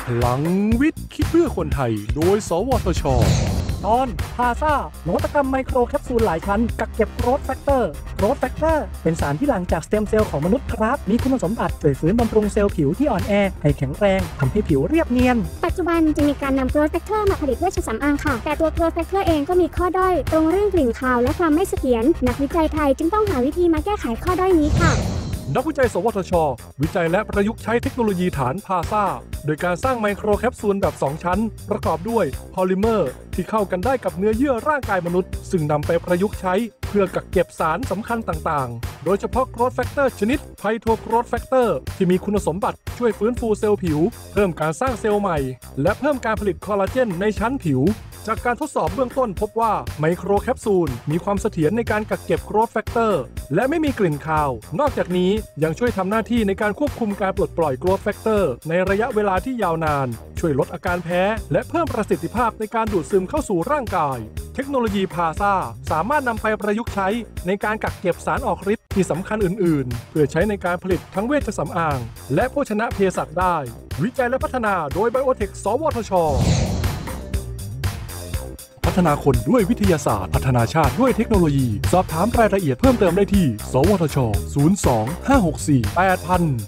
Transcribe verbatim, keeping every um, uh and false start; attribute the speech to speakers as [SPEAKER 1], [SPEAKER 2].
[SPEAKER 1] พลังวิทย์คิดเพื่อคนไทยโดยสวทช.
[SPEAKER 2] ตอนพาซ่านวัตกรรมไมโครแคปซูลหลายชั้นกักเก็บโกรทแฟกเตอร์โกรทแฟกเตอร์เป็นสารที่หลั่งจากสเต็มเซลล์ของมนุษย์ครับมีคุณสมบัติช่วยฟื้นบำรุงเซลล์ผิวที่อ่อนแอให้แข็งแรงทำให้ผิวเรียบเนียน
[SPEAKER 3] ปัจจุบันจะมีการนำโกรทแฟกเตอร์มาผลิตเวชสำอางค่ะแต่ตัวโกรทแฟกเตอร์เองก็มีข้อด้อยตรงเรื่องกลิ่นคาวและความไม่เสถียรนักวิจัยไทยจึงต้องหาวิธีมาแก้ไขข้อด้อยนี้ค่ะ
[SPEAKER 1] นักวิจัยสวทช.วิจัยและประยุกต์ใช้เทคโนโลยีฐานพาซ่าโดยการสร้างไมโครแคปซูลแบบสองชั้นประกอบด้วยพอลิเมอร์ที่เข้ากันได้กับเนื้อเยื่อร่างกายมนุษย์ซึ่งนำไปประยุกต์ใช้เพื่อกักเก็บสารสำคัญต่างๆโดยเฉพาะโกรทแฟกเตอร์ชนิดไพโทโกรทแฟกเตอร์ที่มีคุณสมบัติช่วยฟื้นฟูเซลล์ผิวเพิ่มการสร้างเซลล์ใหม่และเพิ่มการผลิตคอลลาเจนในชั้นผิวจากการทดสอบเบื้องต้นพบว่าไมโครแคปซูลมีความเสถียรในการกักเก็บโกรทแฟกเตอร์และไม่มีกลิ่นคาวนอกจากนี้ยังช่วยทำหน้าที่ในการควบคุมการปลดปล่อยโกรทแฟกเตอร์ในระยะเวลาที่ยาวนานช่วยลดอาการแพ้และเพิ่มประสิทธิภาพในการดูดซึมเข้าสู่ร่างกายเทคโนโลยีพาซ่าสามารถนำไปประยุกต์ใช้ในการกักเก็บสารออกฤทธิ์ที่สำคัญอื่นๆเพื่อใช้ในการผลิตทั้งเวชสำอางและโภชนะเภสัชได้วิจัยและพัฒนาโดยไบโอเทคสวทช.พัฒนาคนด้วยวิทยาศาสตร์พัฒนาชาติด้วยเทคโนโลยีสอบถามรายละเอียดเพิ่มเติมได้ที่สวทช. ศูนย์ สอง ห้า หก สี่ แปด ศูนย์ ศูนย์